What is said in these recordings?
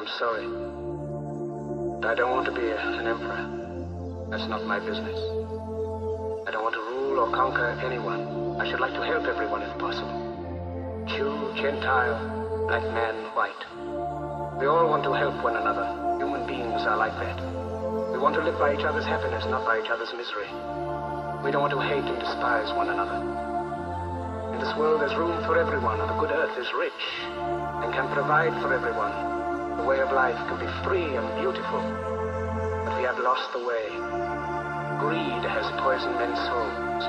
I'm sorry. But I don't want to be an emperor. That's not my business. I don't want to rule or conquer anyone. I should like to help everyone if possible. Jew, Gentile, black man, white. We all want to help one another. Human beings are like that. We want to live by each other's happiness, not by each other's misery. We don't want to hate and despise one another. In this world there's room for everyone, and the good earth is rich and can provide for everyone. The way of life can be free and beautiful, but we have lost the way. Greed has poisoned men's souls.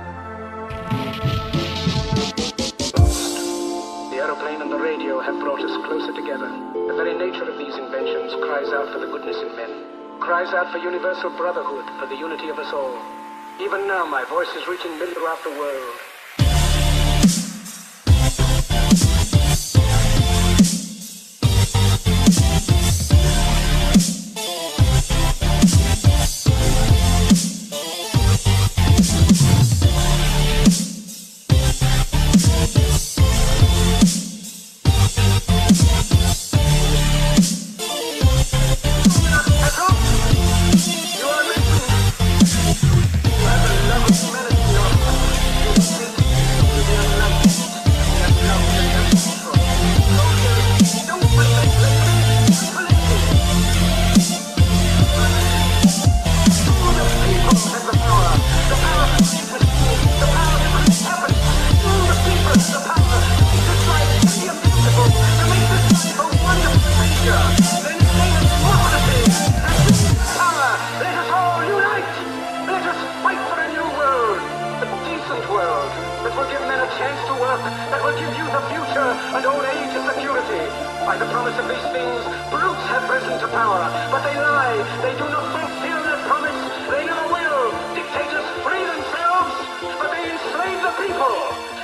The aeroplane and the radio have brought us closer together. The very nature of these inventions cries out for the goodness in men, cries out for universal brotherhood, for the unity of us all. Even now my voice is reaching millions throughout the world. That will give youth a future and old age a security. By the promise of these things, brutes have risen to power, but they lie. They do not fulfill their promise. They never will. Dictators free themselves, but they enslave the people.